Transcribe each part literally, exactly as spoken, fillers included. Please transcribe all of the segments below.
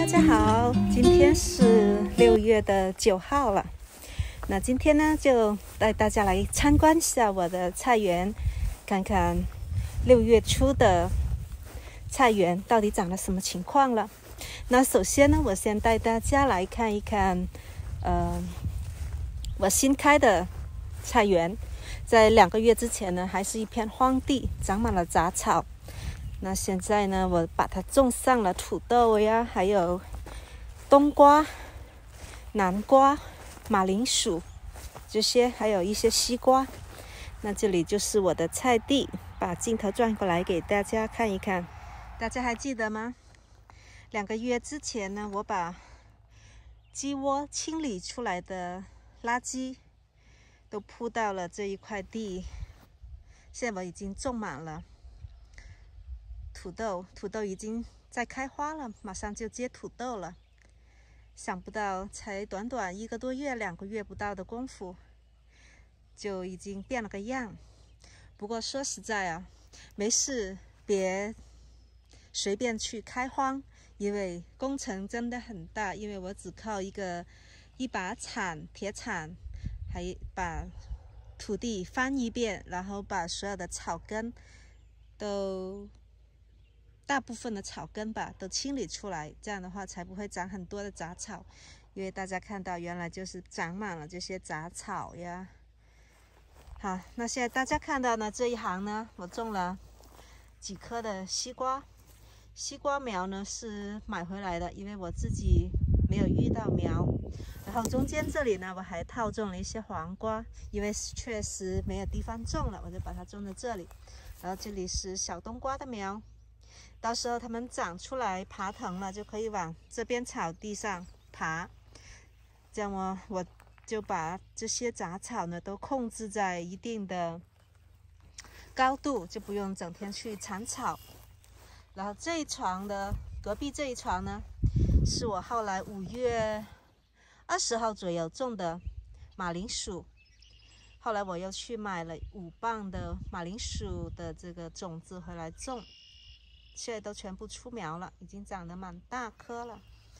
家好，今天是六月的九号了。那今天呢，就带大家来参观一下我的菜园，看看六月初的菜园到底长了什么情况了。那首先呢，我先带大家来看一看，呃，我新开的菜园，在两个月之前呢，还是一片荒地，长满了杂草。那现在呢，我把它种上了土豆呀，还有冬瓜、南瓜、马铃薯这些，还有一些西瓜。那这里就是我的菜地，把镜头转过来给大家看一看。大家还记得吗？两个月之前呢，我把鸡窝清理出来的垃圾都铺到了这一块地，现在我已经种满了土豆，土豆已经在开花了，马上就结土豆了。想不到才短短一个多月、两个月不到的功夫，就已经变了个样。不过说实在啊，没事，别随便去开荒，因为工程真的很大。因为我只靠一个一把铲、铁铲，还把土地翻一遍，然后把所有的草根都。大部分的草根吧都清理出来，这样的话才不会长很多的杂草。因为大家看到原来就是长满了这些杂草呀。好，那现在大家看到呢，这一行呢，我种了几棵的西瓜。西瓜苗呢是买回来的，因为我自己没有遇到苗。然后中间这里呢，我还套种了一些黄瓜，因为确实没有地方种了，我就把它种在这里。然后这里是小冬瓜的苗。到时候它们长出来爬藤了，就可以往这边草地上爬。这样我我就把这些杂草呢都控制在一定的高度，就不用整天去铲草。然后这一床的隔壁这一床呢，是我后来五月二十号左右种的马铃薯。后来我又去买了五磅的马铃薯的这个种子回来种。现在都全部出苗了，已经长得蛮大颗了。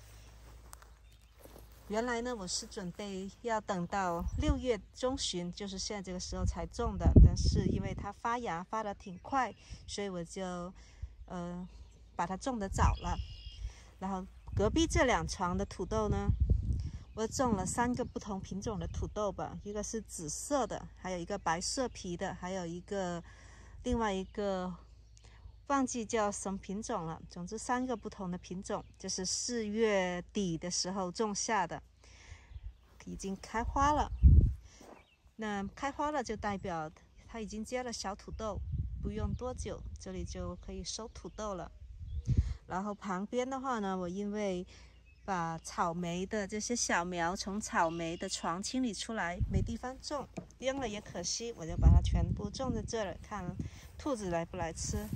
原来呢，我是准备要等到六月中旬，就是现在这个时候才种的。但是因为它发芽发得挺快，所以我就呃把它种得早了。然后隔壁这两床的土豆呢，我种了三个不同品种的土豆吧，一个是紫色的，还有一个白色皮的，还有一个另外一个。忘记叫什么品种了，总之三个不同的品种，就是四月底的时候种下的，已经开花了。那开花了就代表它已经结了小土豆，不用多久，这里就可以收土豆了。然后旁边的话呢，我因为把草莓的这些小苗从草莓的床清理出来，没地方种，扔了也可惜，我就把它全部种在这里，看兔子来不来吃。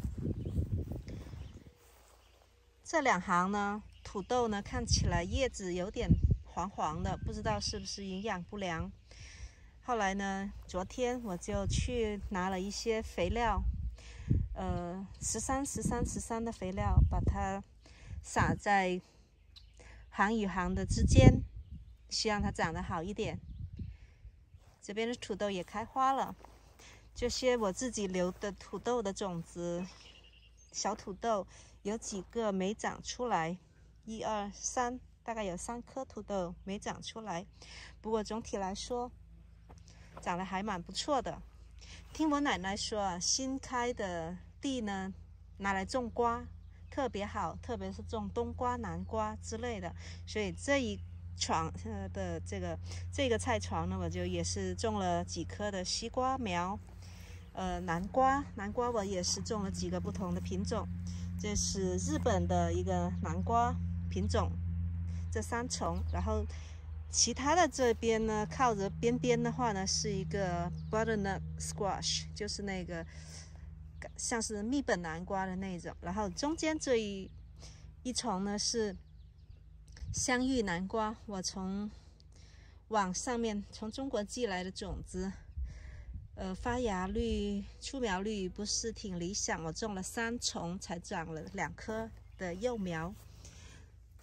这两行呢，土豆呢看起来叶子有点黄黄的，不知道是不是营养不良。后来呢，昨天我就去拿了一些肥料，呃，十三、十三、十三的肥料，把它撒在行与行的之间，希望它长得好一点。这边的土豆也开花了，这些我自己留的土豆的种子，小土豆。有几个没长出来，一二三，大概有三颗土豆没长出来。不过总体来说，长得还蛮不错的。听我奶奶说啊，新开的地呢，拿来种瓜特别好，特别是种冬瓜、南瓜之类的。所以这一床呃的这个这个菜床呢，我就也是种了几棵的西瓜苗，呃，南瓜，南瓜我也是种了几个不同的品种。这是日本的一个南瓜品种，这三重。然后其他的这边呢，靠着边边的话呢，是一个 butternut squash， 就是那个像是蜜本南瓜的那种。然后中间这一一重呢是香芋南瓜，我从网上面从中国寄来的种子。呃，发芽率、出苗率不是挺理想，我种了三重才长了两颗的幼苗。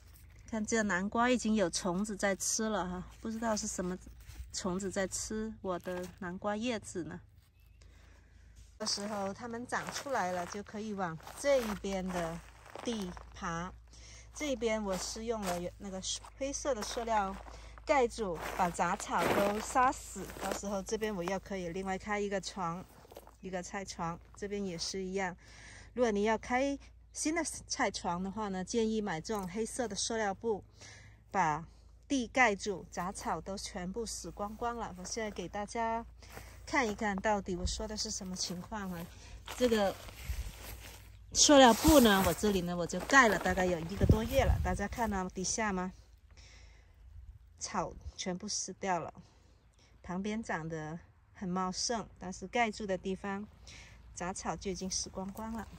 看这南瓜已经有虫子在吃了哈，不知道是什么虫子在吃我的南瓜叶子呢。这时候它们长出来了，就可以往这一边的地爬。这边我是用了那个灰色的塑料盖住，把杂草都杀死。到时候这边我要可以另外开一个床，一个菜床，这边也是一样。如果你要开新的菜床的话呢，建议买这种黑色的塑料布，把地盖住，杂草都全部死光光了。我现在给大家看一看，到底我说的是什么情况啊？这个塑料布呢，我这里呢我就盖了大概有一个多月了，大家看到底下吗？草全部死掉了，旁边长得很茂盛，但是盖住的地方杂草就已经死光光了。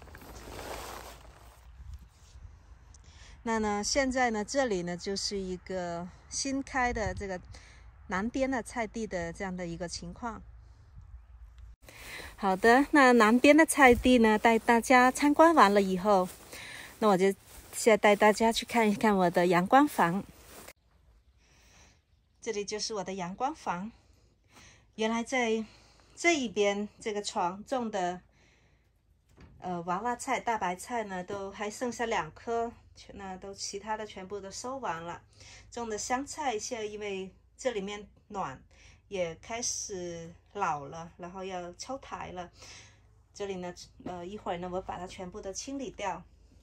那呢，现在呢，这里呢就是一个新开的这个南边的菜地的这样的一个情况。好的，那南边的菜地呢，带大家参观完了以后，那我就现在带大家去看一看我的阳光房。这里就是我的阳光房。原来在这一边这个床种的呃娃娃菜、大白菜呢，都还剩下两颗。那都其他的全部都收完了。种的香菜现在因为这里面暖，也开始老了，然后要抽苔了。这里呢，呃，一会儿呢，我把它全部都清理掉。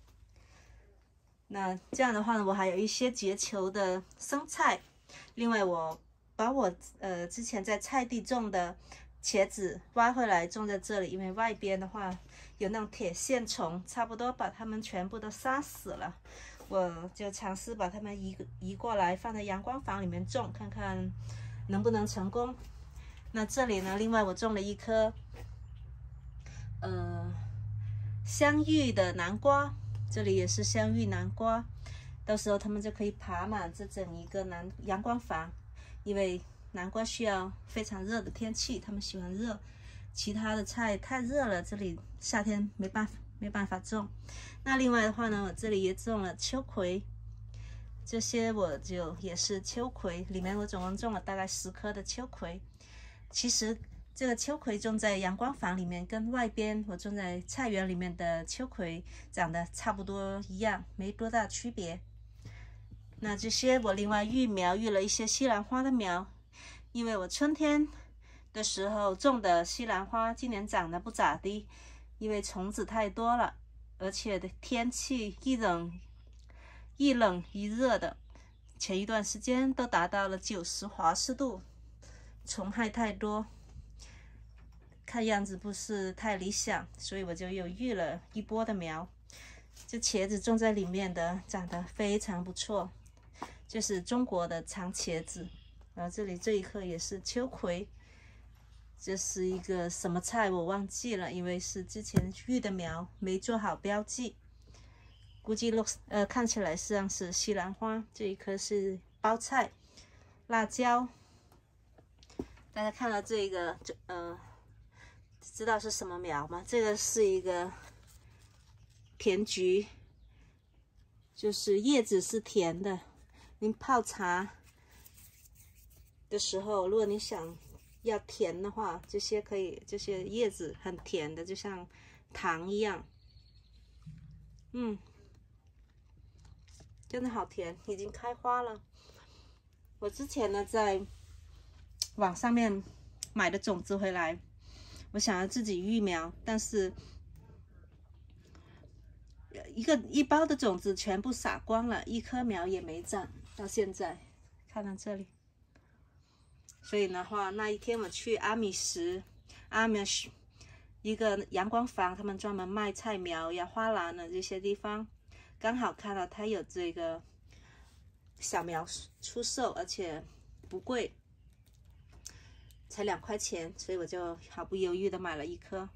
那这样的话呢，我还有一些结球的生菜。另外，我把我呃之前在菜地种的茄子挖回来种在这里，因为外边的话有那种铁线虫，差不多把它们全部都杀死了。我就尝试把它们移移过来，放在阳光房里面种，看看能不能成功。那这里呢，另外我种了一颗呃香芋的南瓜，这里也是香芋南瓜，到时候它们就可以爬满这整一个南阳光房，因为南瓜需要非常热的天气，它们喜欢热。其他的菜太热了，这里夏天没办法没办法种。那另外的话呢，我这里也种了秋葵，这些我就也是秋葵，里面我总共种了大概十颗的秋葵。其实这个秋葵种在阳光房里面，跟外边我种在菜园里面的秋葵长得差不多一样，没多大区别。那这些我另外育苗，育了一些西兰花的苗，因为我春天的时候种的西兰花今年长得不咋地，因为虫子太多了，而且的天气一冷一冷一热的，前一段时间都达到了九十华氏度，虫害太多，看样子不是太理想，所以我就又育了一波的苗。这茄子种在里面的长得非常不错，就是中国的长茄子。然后这里这一颗也是秋葵，这是一个什么菜我忘记了，因为是之前育的苗，没做好标记，估计落呃看起来像是西兰花。这一颗是包菜、辣椒。大家看到这个呃知道是什么苗吗？这个是一个甜菊，就是叶子是甜的。您泡茶的时候，如果你想要甜的话，这些可以，这些叶子很甜的，就像糖一样。嗯，真的好甜，已经开花了。我之前呢在网上面买的种子回来，我想要自己育苗，但是一个一包的种子全部撒光了，一棵苗也没长，到现在看到这里。所以的话，那一天我去阿米什，阿米什一个阳光房，他们专门卖菜苗呀、花篮的这些地方，刚好看到他有这个小苗出售，而且不贵，才两块钱，所以我就毫不犹豫的买了一颗。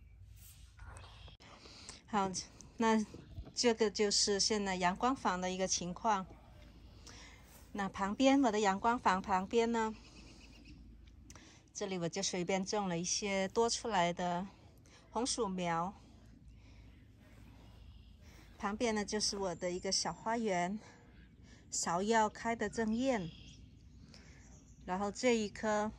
好，那这个就是现在阳光房的一个情况。那旁边我的阳光房旁边呢，这里我就随便种了一些多出来的红薯苗。旁边呢就是我的一个小花园， 芍药开的正艳，然后这一棵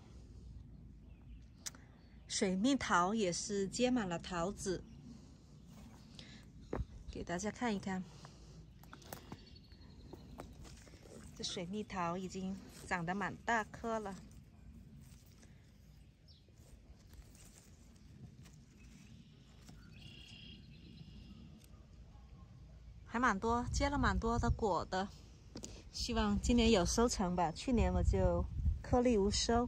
水蜜桃也是结满了桃子，给大家看一看。这水蜜桃已经长得蛮大颗了。还蛮多，结了蛮多的果的，希望今年有收成吧。去年我就颗粒无收。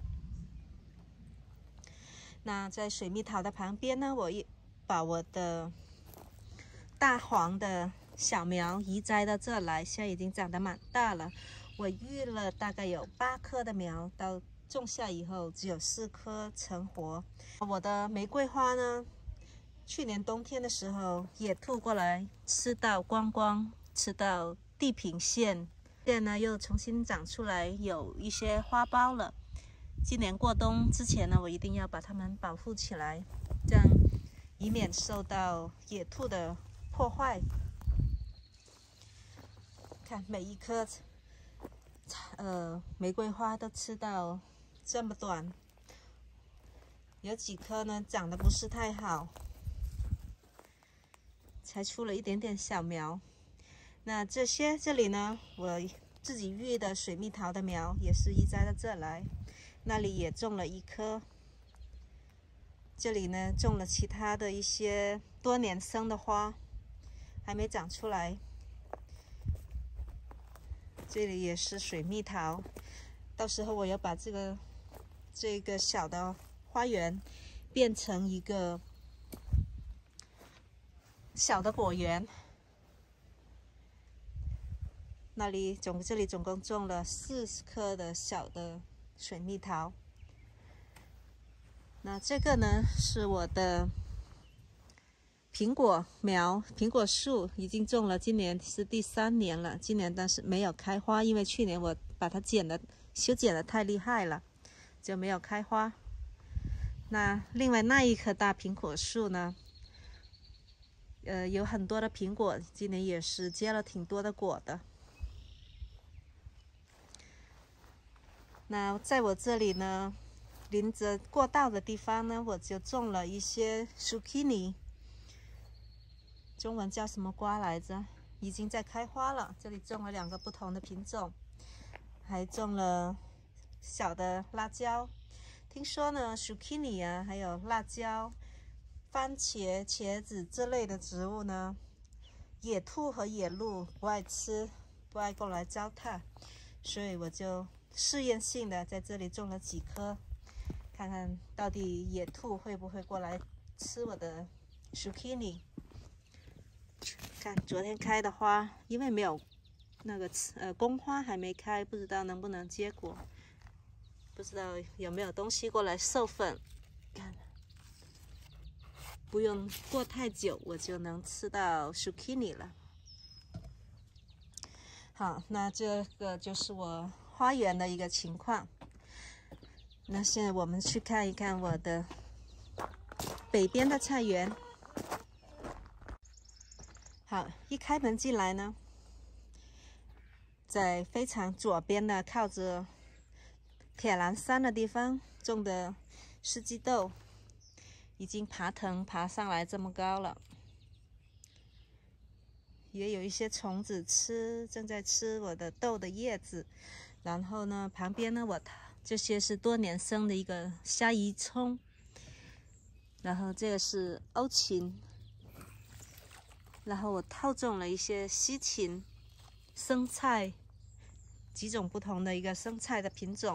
那在水蜜桃的旁边呢，我也把我的大黄的小苗移栽到这来，现在已经长得蛮大了。我育了大概有八棵的苗，到种下以后只有四棵成活。我的玫瑰花呢，去年冬天的时候，野兔过来吃到光光，吃到地平线，现在呢又重新长出来，有一些花苞了。今年过冬之前呢，我一定要把它们保护起来，这样以免受到野兔的破坏。看每一颗，呃，玫瑰花都吃到这么短，有几颗呢长得不是太好。才出了一点点小苗，那这些这里呢，我自己育的水蜜桃的苗也是移栽到这来，那里也种了一棵，这里呢种了其他的一些多年生的花，还没长出来。这里也是水蜜桃，到时候我要把这个这个小的花园变成一个小的果园，那里总这里总共种了四十棵的小的水蜜桃。那这个呢是我的苹果苗，苹果树已经种了，今年是第三年了。今年但是没有开花，因为去年我把它剪了，修剪的太厉害了，就没有开花。那另外那一棵大苹果树呢？呃，有很多的苹果，今年也是结了挺多的果的。那在我这里呢，临着过道的地方呢，我就种了一些 zucchini， 中文叫什么瓜来着？已经在开花了。这里种了两个不同的品种，还种了小的辣椒。听说呢 zucchini 啊，还有辣椒、番茄、茄子这类的植物呢，野兔和野鹿不爱吃，不爱过来糟蹋，所以我就试验性的在这里种了几棵，看看到底野兔会不会过来吃我的 zucchini。看昨天开的花，因为没有那个呃公花还没开，不知道能不能结果，不知道有没有东西过来授粉。看。不用过太久，我就能吃到 zucchini 了。好，那这个就是我花园的一个情况。那现在我们去看一看我的北边的菜园。好，一开门进来呢，在非常左边的靠着铁栏山的地方种的四季豆。已经爬藤爬上来这么高了，也有一些虫子吃，正在吃我的豆的叶子。然后呢，旁边呢，我这些是多年生的一个虾夷葱，然后这个是欧芹，然后我套种了一些西芹、生菜，几种不同的一个生菜的品种。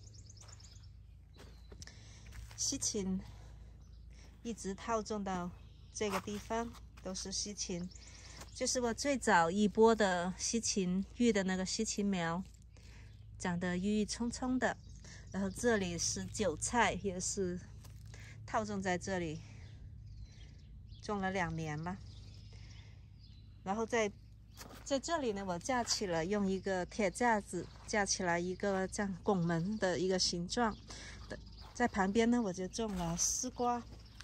西芹一直套种到这个地方，都是西芹，就是我最早一波的西芹育的那个西芹苗，长得郁郁葱葱的。然后这里是韭菜，也是套种在这里，种了两年了。然后在在这里呢，我架起了用一个铁架子架起来一个这样拱门的一个形状。在旁边呢，我就种了丝瓜。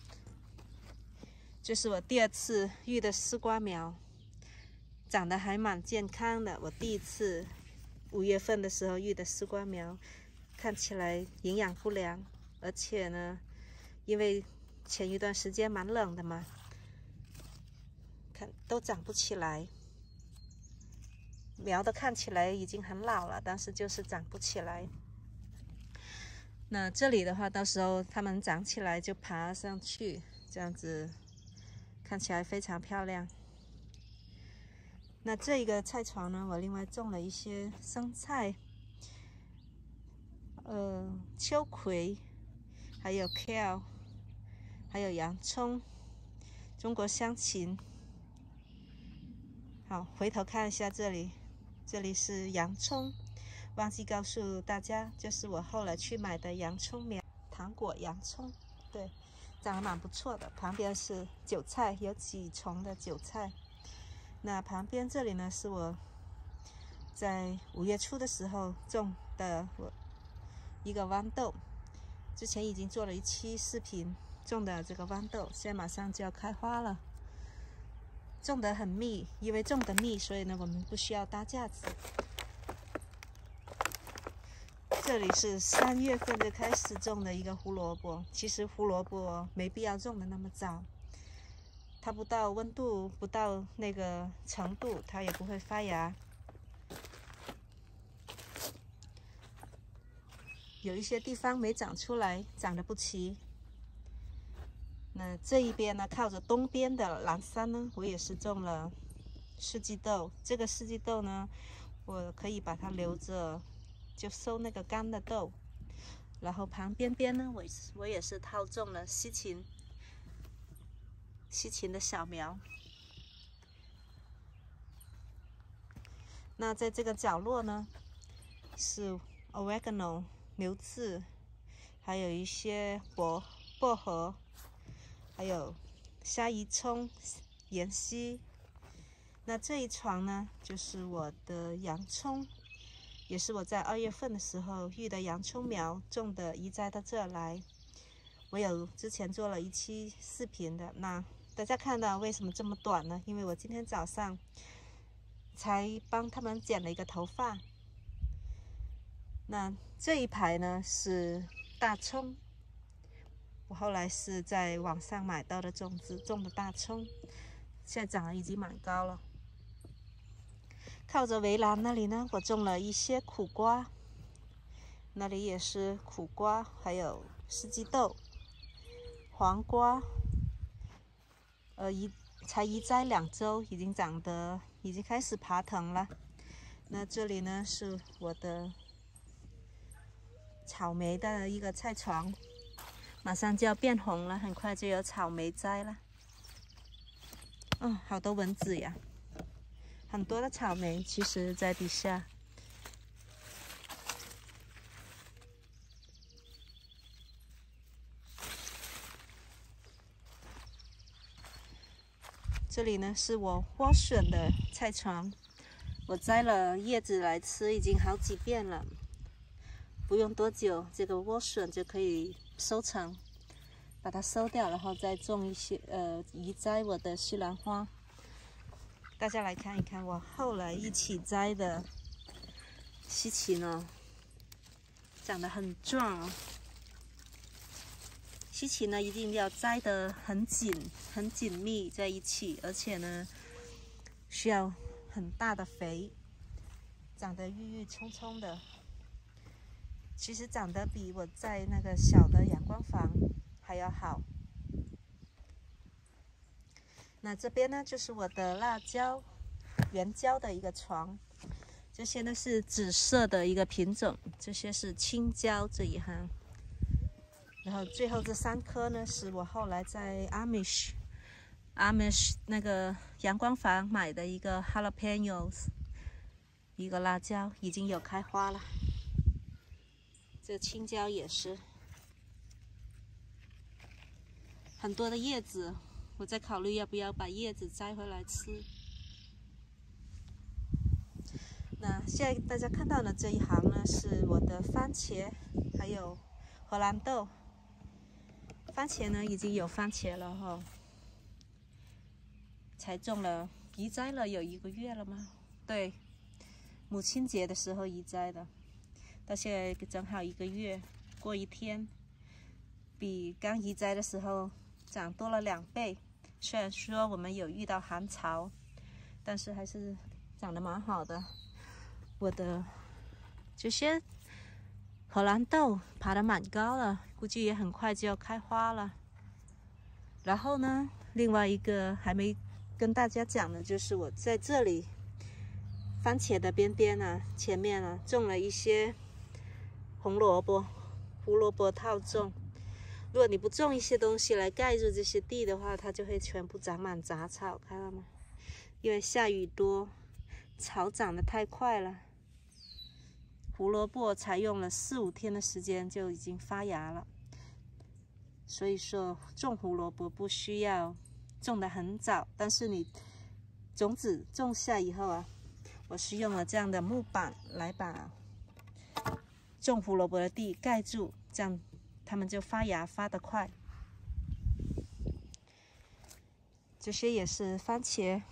这是我第二次育的丝瓜苗，长得还蛮健康的。我第一次五月份的时候育的丝瓜苗，看起来营养不良，而且呢，因为前一段时间蛮冷的嘛，看都长不起来。苗的看起来已经很老了，但是就是长不起来。那这里的话，到时候它们长起来就爬上去，这样子看起来非常漂亮。那这一个菜床呢，我另外种了一些生菜，呃，秋葵，还有 kale， 还有洋葱，中国香芹。好，回头看一下这里，这里是洋葱，忘记告诉大家，就是我后来去买的洋葱苗，糖果洋葱，对，长得蛮不错的。旁边是韭菜，有几丛的韭菜。那旁边这里呢，是我在五月初的时候种的我一个豌豆，之前已经做了一期视频种的这个豌豆，现在马上就要开花了。种得很密，因为种得密，所以呢，我们不需要搭架子。这里是三月份就开始种的一个胡萝卜，其实胡萝卜没必要种的那么早。它不到温度，不到那个程度，它也不会发芽。有一些地方没长出来，长得不齐。那这一边呢，靠着东边的蓝山呢，我也是种了四季豆。这个四季豆呢，我可以把它留着，就收那个干的豆。然后旁边边呢，我我也是套种了西芹。西芹的小苗。那在这个角落呢，是 oregano 牛至，还有一些薄薄荷，还有虾夷葱、芫荽。那这一床呢，就是我的洋葱，也是我在二月份的时候育的洋葱苗，种的移栽到这来。我有之前做了一期视频的，那大家看到为什么这么短呢？因为我今天早上才帮他们剪了一个头发。那这一排呢是大葱，我后来是在网上买到的种子种的大葱，现在长得已经蛮高了。靠着围栏那里呢，我种了一些苦瓜，那里也是苦瓜，还有四季豆、黄瓜。呃，移才移栽两周，已经长得已经开始爬藤了。那这里呢是我的草莓的一个菜床，马上就要变红了，很快就有草莓摘了。哦，好多蚊子呀！很多的草莓其实在底下。这里呢是我莴笋的菜床，我摘了叶子来吃，已经好几遍了。不用多久，这个莴笋就可以收成，把它收掉，然后再种一些呃移栽我的西兰花。大家来看一看我后来一起摘的西芹哦，长得很壮哦。西芹呢，一定要摘得很紧、很紧密在一起，而且呢，需要很大的肥，长得郁郁葱葱的。其实长得比我在那个小的阳光房还要好。那这边呢，就是我的辣椒、圆椒的一个床。这些呢是紫色的一个品种，这些是青椒这一行。然后最后这三颗呢，是我后来在 Amish Amish 那个阳光房买的一个 jalapenos， 一个辣椒已经有开花了。这青椒也是很多的叶子，我在考虑要不要把叶子摘回来吃。那现在大家看到的这一行呢，是我的番茄，还有荷兰豆。番茄呢已经有番茄了哈、哦，才种了移栽了有一个月了吗？对， 母亲节的时候移栽的，到现在正好一个月，过一天，比刚移栽的时候长多了两倍。虽然说我们有遇到寒潮，但是还是长得蛮好的。我的这些荷兰豆爬得蛮高了，估计也很快就要开花了。然后呢，另外一个还没跟大家讲的，就是我在这里番茄的边边呢，前面呢种了一些红萝卜、胡萝卜套种。如果你不种一些东西来盖住这些地的话，它就会全部长满杂草，看到吗？因为下雨多，草长得太快了。胡萝卜才用了四五天的时间就已经发芽了，所以说种胡萝卜不需要种得很早，但是你种子种下以后啊，我是用了这样的木板来把种胡萝卜的地盖住，这样它们就发芽发得快。这些也是番茄。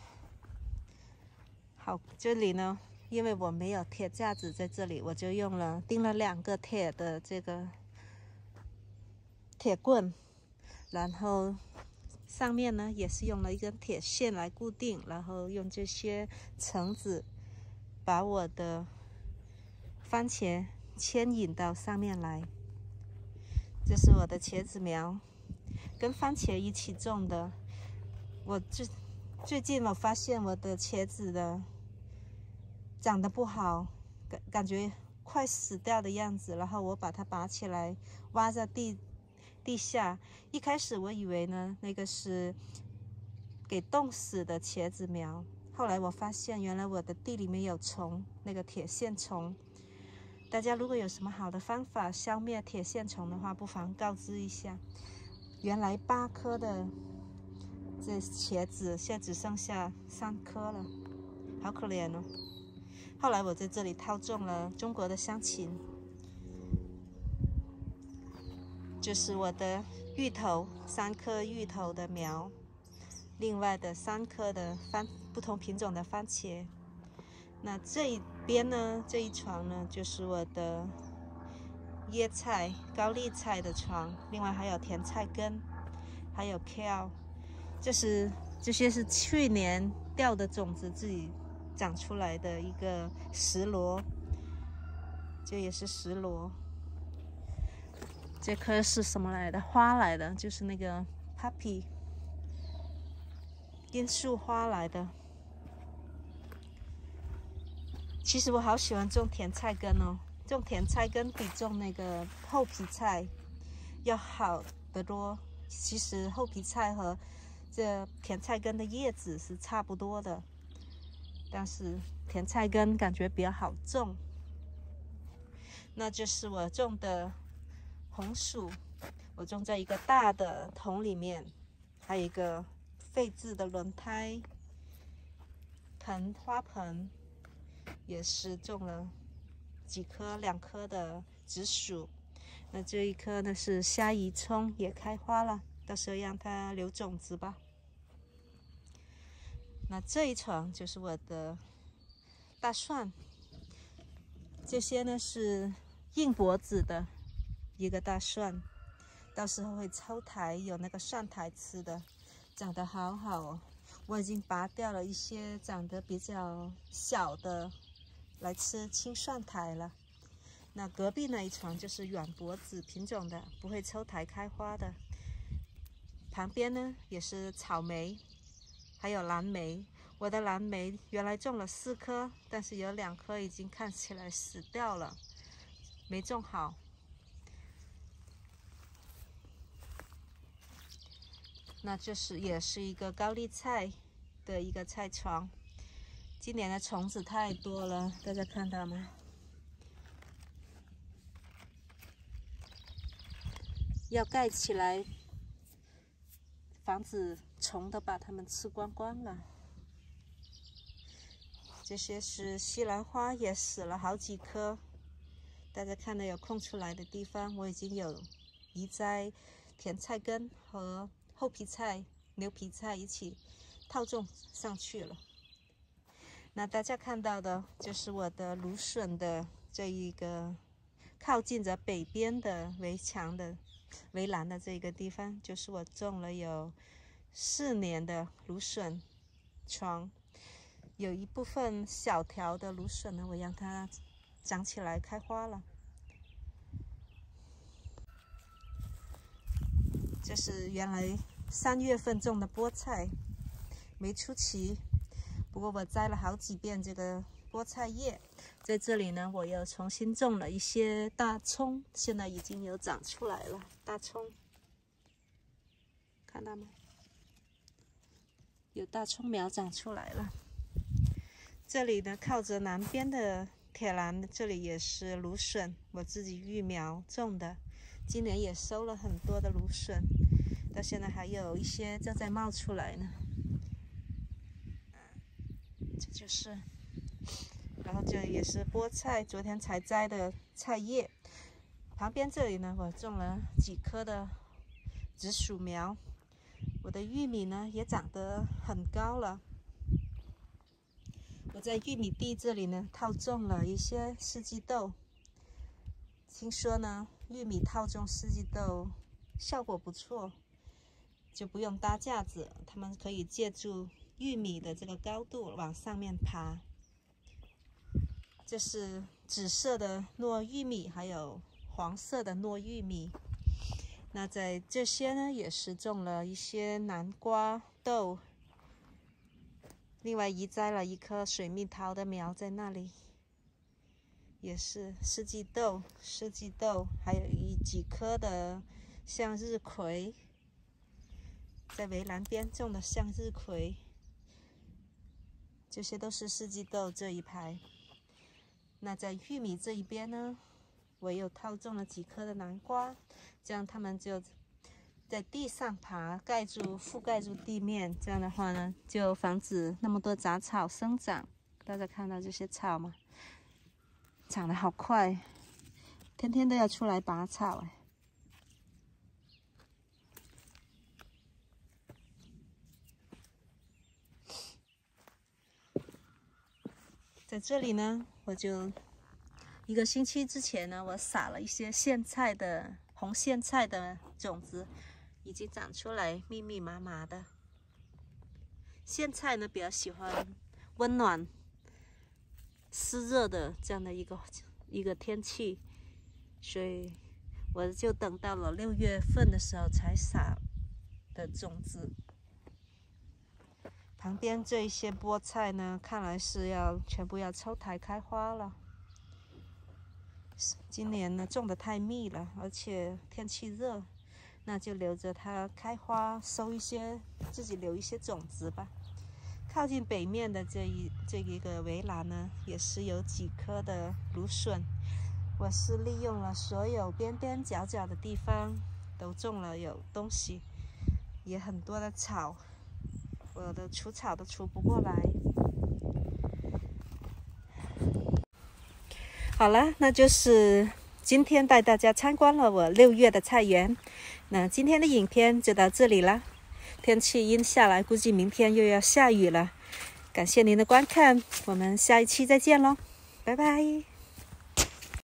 好，这里呢，因为我没有铁架子在这里，我就用了钉了两个铁的这个铁棍，然后上面呢也是用了一根铁线来固定，然后用这些绳子把我的番茄牵引到上面来。这是我的茄子苗，跟番茄一起种的。我最最近我发现我的茄子的长得不好，感感觉快死掉的样子，然后我把它拔起来，挖在地地下。一开始我以为呢，那个是给冻死的茄子苗，后来我发现原来我的地里面有虫，那个铁线虫。大家如果有什么好的方法消灭铁线虫的话，不妨告知一下。原来八颗的这茄子现在只剩下三颗了，好可怜哦。后来我在这里套种了中国的香芹，就是我的芋头，三颗芋头的苗，另外的三颗的番不同品种的番茄。那这一边呢，这一床呢，就是我的椰菜、高丽菜的床，另外还有甜菜根，还有 kale， 这是这些是去年掉的种子自己长出来的一个石螺，这也是石螺。这颗是什么来的？花来的，就是那个 poppy 罂粟花来的。其实我好喜欢种甜菜根哦，种甜菜根比种那个厚皮菜要好得多。其实厚皮菜和这甜菜根的叶子是差不多的，但是甜菜根感觉比较好种。那就是我种的红薯，我种在一个大的桶里面，还有一个废置的轮胎盆花盆。也是种了几颗两颗的紫薯，那这一颗呢是虾夷葱，也开花了，到时候让它留种子吧。那这一床就是我的大蒜，这些呢是硬脖子的一个大蒜，到时候会抽台，有那个蒜苔吃的，长得好好哦。我已经拔掉了一些长得比较小的来吃青蒜苔了。那隔壁那一床就是软脖子品种的，不会抽台开花的。旁边呢也是草莓，还有蓝莓。我的蓝莓原来种了四颗，但是有两颗已经看起来死掉了，没种好。那这是也是一个高丽菜的一个菜床。今年的虫子太多了，大家看到吗？要盖起来，防止虫都把它们吃光光了。这些是西兰花，也死了好几颗。大家看到有空出来的地方，我已经有移栽甜菜根和厚皮菜、牛皮菜一起套种上去了。 那大家看到的就是我的芦笋的这一个靠近着北边的围墙的围栏的这个地方，就是我种了有四年的芦笋床。有一部分小条的芦笋呢，我让它长起来开花了。这是原来三月份种的菠菜，没出齐。不过我摘了好几遍这个菠菜叶。在这里呢，我又重新种了一些大葱，现在已经有长出来了。大葱，看到吗？有大葱苗长出来了。这里呢，靠着南边的铁栏，这里也是芦笋，我自己育苗种的。今年也收了很多的芦笋，到现在还有一些正在冒出来呢。这就是，然后这也是菠菜，昨天才摘的菜叶。旁边这里呢，我种了几棵的紫薯苗。我的玉米呢，也长得很高了。我在玉米地这里呢，套种了一些四季豆。听说呢，玉米套种四季豆效果不错，就不用搭架子，它们可以借助玉米的这个高度往上面爬。这是紫色的糯玉米，还有黄色的糯玉米。那在这些呢，也是种了一些南瓜豆。另外移栽了一颗水蜜桃的苗在那里，也是四季豆，四季豆，还有一几颗的向日葵，在围栏边种的向日葵，这些都是四季豆这一排。那在玉米这一边呢，我又套种了几颗的南瓜，这样它们就在地上爬，盖住覆盖住地面，这样的话呢，就防止那么多杂草生长。大家看到这些草吗？长得好快，天天都要出来拔草哎。在这里呢，我就一个星期之前呢，我撒了一些苋菜的红苋菜的种子。已经长出来，密密麻麻的。苋菜呢，比较喜欢温暖、湿热的这样的一个一个天气，所以我就等到了六月份的时候才撒的种子。旁边这一些菠菜呢，看来是要全部要抽台开花了。今年呢，种的太密了，而且天气热。那就留着它开花，收一些，自己留一些种子吧。靠近北面的这一这一个围栏呢，也是有几棵的芦笋。我是利用了所有边边角角的地方都种了有东西，也很多的草，我的除草都除不过来。好了，那就是今天带大家参观了我六月的菜园。那今天的影片就到这里了。天气阴下来，估计明天又要下雨了。感谢您的观看，我们下一期再见喽，拜拜。